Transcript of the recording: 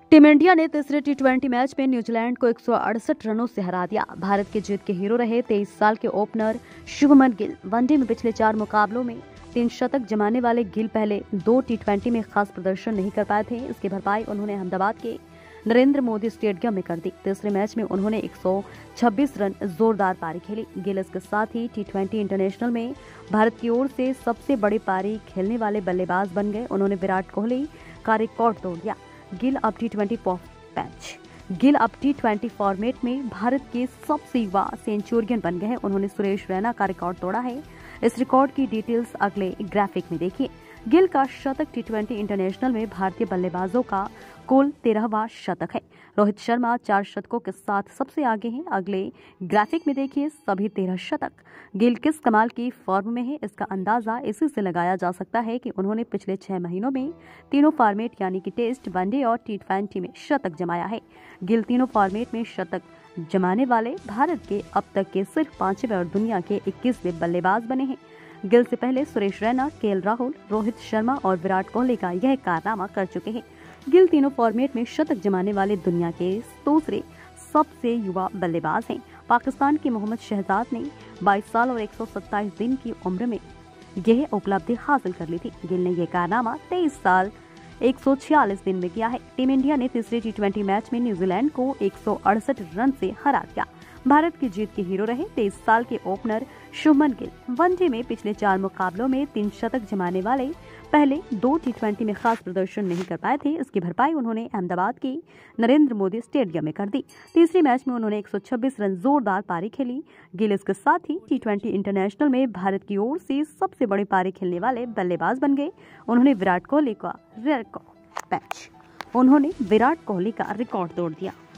Team India ने तीसरे टी20 match में न्यूजीलैंड को 168 रनों से हरा दिया। भारत की जीत के हीरो रहे 23 साल के ओपनर शुभमन गिल। वनडे में पिछले 4 मुकाबलों में 3 शतक जमाने वाले गिल पहले 2 टी20 में खास प्रदर्शन नहीं कर पाए थे। इसकी भरपाई उन्होंने अहमदाबाद के नरेंद्र मोदी स्टेडियम में कर दी। तीसरे मैच में उन्होंने 126 रन जोरदार पारी खेली। गिल इसके साथ ही टी20 इंटरनेशनल में भारत की ओर से सबसे बड़ी पारी खेलने वाले बल्लेबाज बन गए। उन्होंने विराट कोहली का रिकॉर्ड तोड़ दिया। गिल अब टी20 फॉर्मेट में भारत के सबसे युवा सेंचुरियन बन गए हैं। उन्होंने सुरेश रैना का रिकॉर्ड तोड़ा है। इस रिकॉर्ड की डिटेल्स अगले ग्राफिक में देखिए। गिल का शतक टी20 इंटरनेशनल में भारतीय बल्लेबाजों का कुल 13वां शतक है। रोहित शर्मा 4 शतकों के साथ सबसे आगे हैं। अगले ग्राफिक में देखिए सभी 13 शतक। गिल किस कमाल की फॉर्म में है, इसका अंदाजा इसी से लगाया जा सकता है कि उन्होंने पिछले 6 महीनों में तीनों फॉर्मेट यानी कि टेस्ट, वनडे और टी20 में शतक जमाया है। गिल तीनों फॉर्मेट में शतक जमाने वाले भारत के अब तक के सिर्फ 5वें और दुनिया के 21वें बल्लेबाज बने हैं। गिल से पहले सुरेश रैना, केएल राहुल, रोहित शर्मा और विराट कोहली का यह कारनामा कर चुके हैं। गिल तीनों फॉर्मेट में शतक जमाने वाले दुनिया के दूसरे सबसे युवा बल्लेबाज हैं। पाकिस्तान के मोहम्मद शहजाद ने 22 साल और 127 दिन की उम्र में यह उपलब्धि हासिल कर ली थी। गिल ने यह कारनामा 23 साल 146 दिन में किया है। टीम इंडिया ने तीसरे टी20 मैच में न्यूजीलैंड को 168 रन से हरा दिया। भारत की जीत के हीरो रहे 23 साल के ओपनर शुभमन गिल। वनडे में पिछले 4 मुकाबलों में 3 शतक जमाने वाले पहले 2 टी20 में खास प्रदर्शन नहीं कर पाए थे। इसकी भरपाई उन्होंने अहमदाबाद के नरेंद्र मोदी स्टेडियम में कर दी। तीसरे मैच में उन्होंने 126 रन जोरदार पारी खेली। गिल इसके साथ ही टी20 इंटरनेशनल में भारत की ओर से सबसे बड़ी पारी खेलने वाले बल्लेबाज बन गए। उन्होंने विराट कोहली का रिकॉर्ड तोड़ दिया।